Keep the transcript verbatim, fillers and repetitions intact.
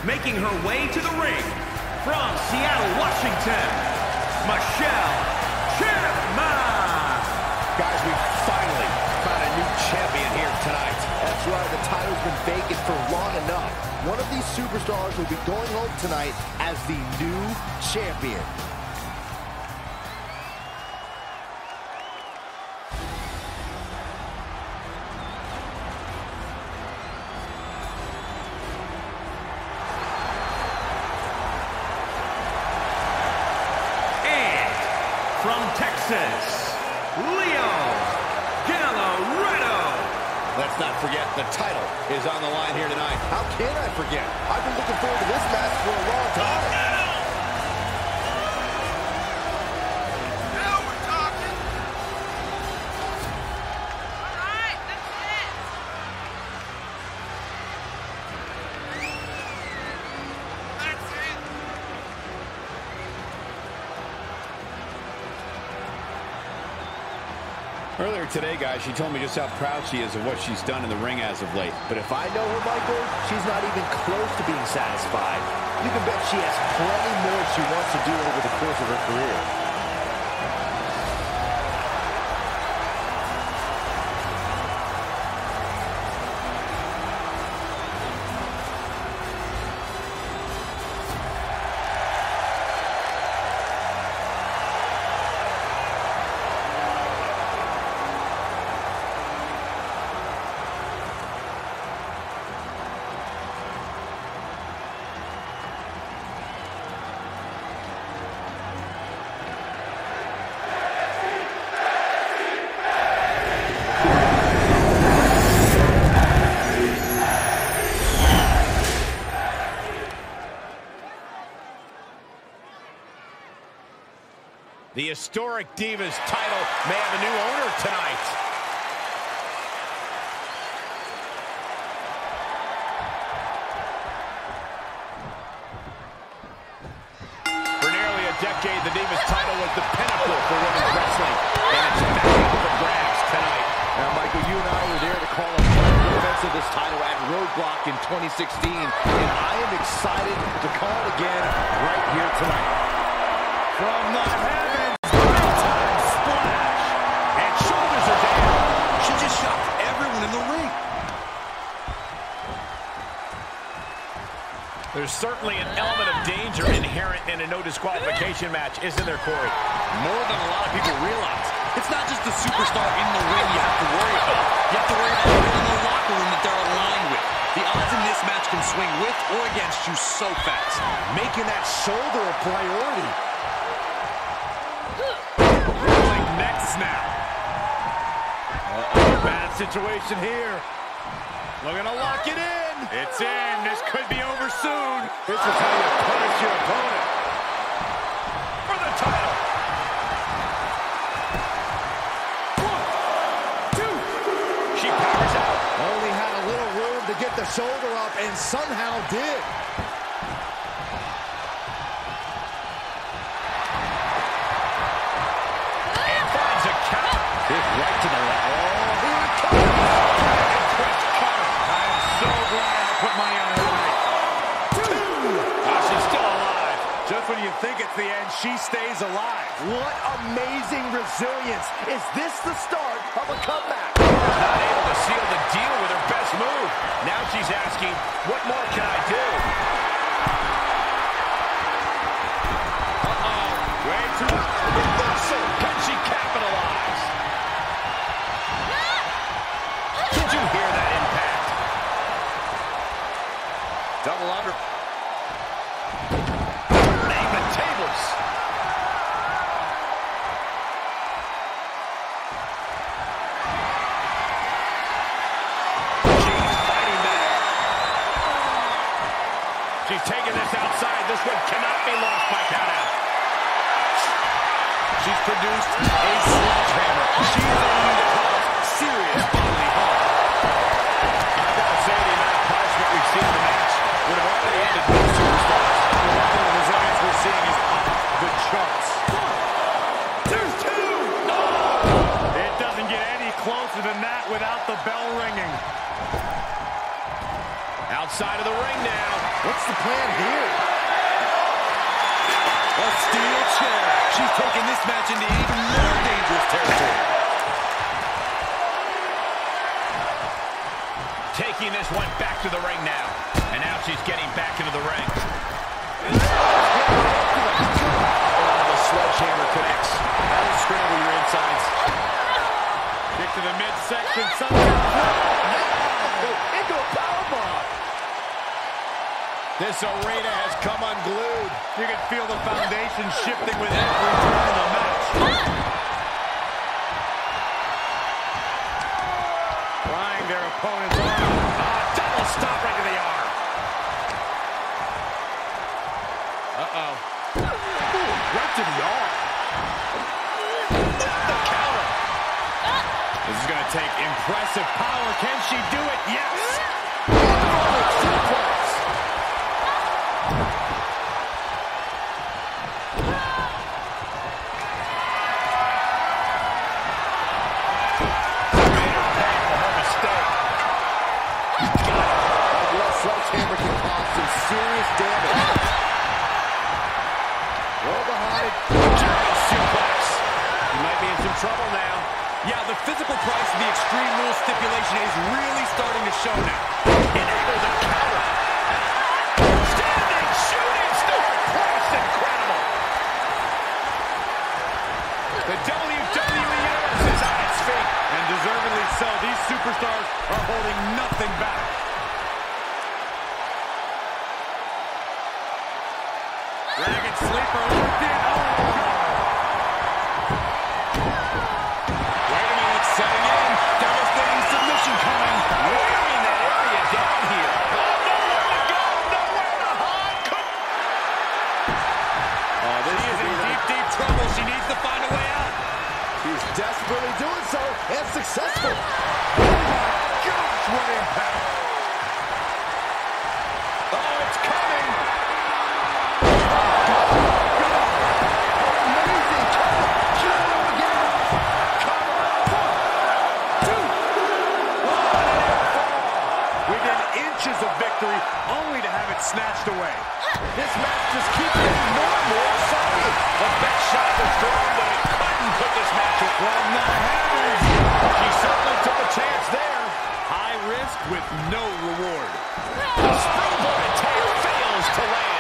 making her way to the ring, from Seattle, Washington, Michelle Chapman. Guys, we finally found a new champion here tonight. That's right, the title's been vacant for long enough. One of these superstars will be going home tonight as the new champion. From Texas, Leah Gotti. Let's not forget the title is on the line here tonight. How can I forget? I've been looking forward to this match for a long time. Now we're talking. All right, that's it. That's it. Earlier today, guys, she told me just how proud she is of what she's done in the ring as of late. But if I know her, Michael, she's not even close to being satisfied. You can bet she has plenty more she wants to do over the course of her career. The historic Divas title may have a new owner tonight. For nearly a decade, the Divas title was the pinnacle for women's wrestling, and it's back up for grabs tonight. Now, Michael, you and I were there to call a defense of this title at Roadblock in twenty sixteen, and I am excited to call it again right here tonight. From the heavens, big-time splash, and shoulders are down. She just shocked everyone in the ring. There's certainly an element of danger inherent in a no disqualification match, isn't there, Corey? More than a lot of people realize. It's not just the superstar in the ring you have to worry about. You have to worry about everyone in the locker room that they're aligned with. The odds in this match can swing with or against you so fast. Making that shoulder a priority. Next snap. Uh-oh, bad situation here. Looking to lock it in. It's in. This could be over soon. This is how you punish your opponent. For the title. One, two. She powers out. Only had a little room to get the shoulder up and somehow did. Right to the left. Oh, here it comes. Quick cover. I'm so glad I put money on her tonight. Two. Oh, she's still alive. Just when you think it's the end, she stays alive. What amazing resilience. Is this the start of a comeback? Not able to seal the deal with her best move. Now she's asking, what more can I do? Uh-oh. Way too reversal. Can she capitalize? Did you hear that impact? Double under. Name the tables. She's fighting back. She's taking this outside. This one cannot be lost by countout. She's produced a sledgehammer. She's aiming to cause serious bodily harm. I've got to say, the amount of punishment we've seen in the match would have already ended both superstars. The level of resilience we're seeing is off the charts. There's two! Oh! It doesn't get any closer than that without the bell ringing. Outside of the ring now. What's the plan here? A steel chair. She's taking this match into even more dangerous territory. Taking this one back to the ring now. And now she's getting back into the ring. Oh, the sledgehammer connects. That'll scramble your insides. Kick to the midsection. Sunset. Into a powerbomb. This arena has come unglued. You can feel the foundation shifting with every turn in the match. Flying their opponent's arm. Ah, double stop right to the arm. Uh-oh. Right to the arm. The counter. This is going to take impressive power. Can she do it? Yes. Suplex. Sledgehammer can cause some serious damage. Roll behind. German suplex. You might be in some trouble now. Yeah, the physical price of the Extreme Rules stipulation is really starting to show now. Enable the counter. Standing shooting star press. Incredible. The W W E Universe is on its feet. And deservedly so. These superstars are holding nothing back. Dragon sleeper locked in. Oh. Wait a minute, setting in. Devastating submission coming. Wearing that area down here. Oh, nowhere to go, nowhere to hide. Could... Oh, this she is in deep, deep trouble. She needs to find a way out. She's desperately doing so, and successful. Oh, my gosh, what impact. Oh, it's coming. Of victory, only to have it snatched away. This match just keeps getting more and more exciting. The best shot was thrown, but it couldn't put this match away. From the heavens. She certainly took a chance there. High risk with no reward. The springboard attack fails to land.